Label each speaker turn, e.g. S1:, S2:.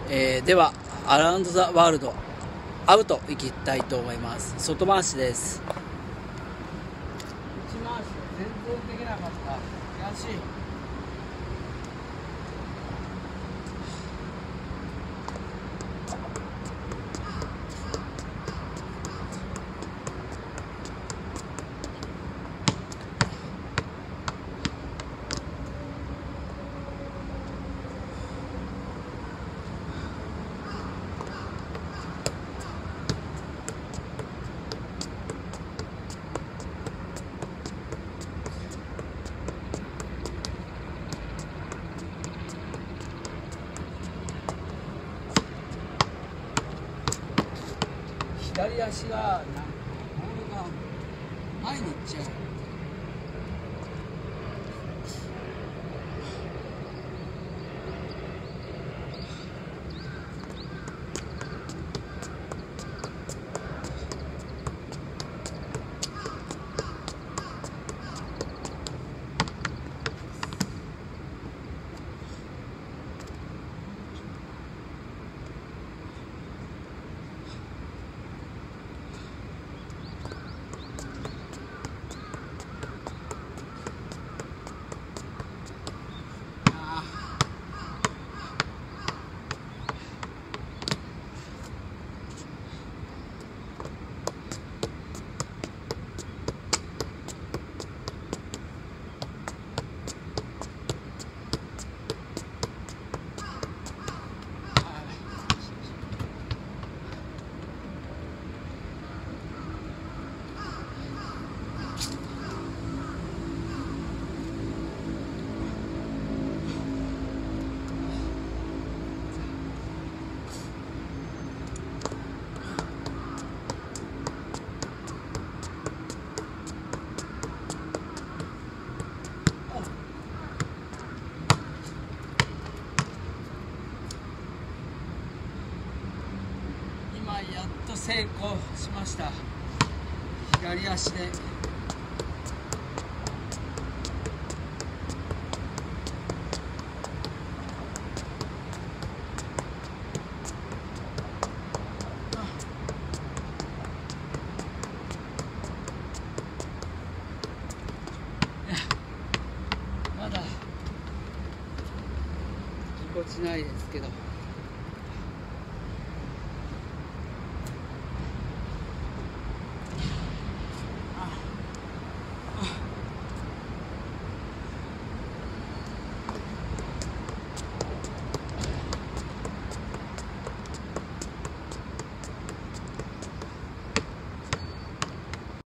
S1: ではアラウンドザワールドアウトいきたいと思います。外回しです。
S2: 内回し全然できなかった。悔しい。左足がボールが前に行っちゃう。やっと成功しました。左足でまだぎこちないですけど。